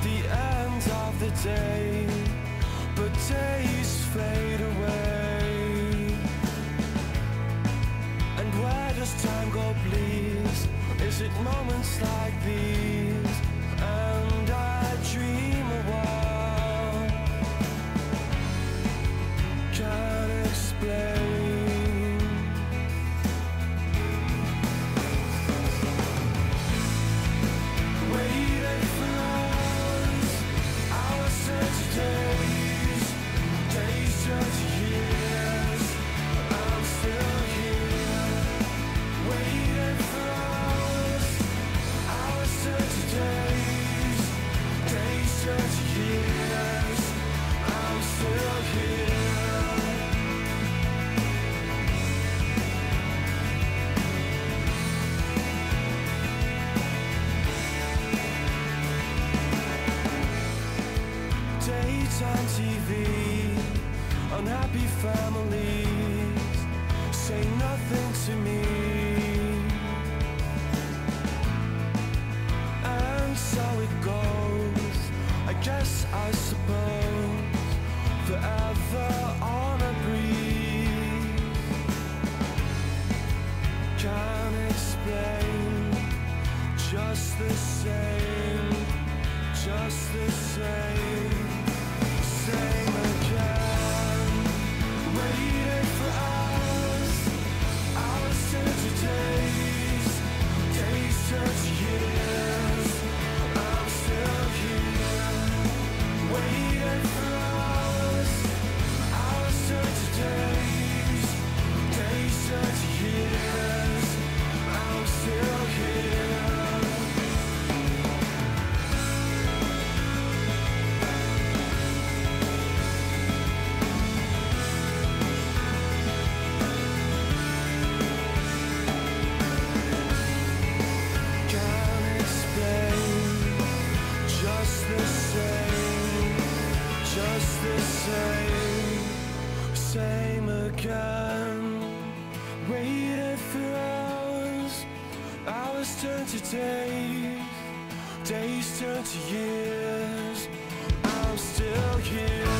the end of the day, but days fade away. And where does time go, please? Is it moments like these? And I dream a while, can't explain. Waiting for us, hours turn to days, days turn to years. I'm still here, waiting for us, hours turn to days, days turn to years. I'm still here. Daytime TV, unhappy families say nothing to me. And so it goes, I guess, I suppose, forever on a breeze. Can't explain, just the same, just the same. Same again, waiting for us, hours turn to days, days turn to years. I'm still here, waiting for us, hours turn to days, days turn to years. I'm still here. Same again, waiting for us, hours turn to days, days turn to years. I'm still here.